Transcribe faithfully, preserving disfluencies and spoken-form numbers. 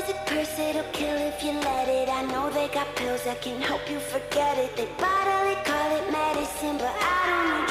expensive purse, it'll kill if you let it. I know they got pills that can help you forget it. They bottle it, call it medicine, but I don't know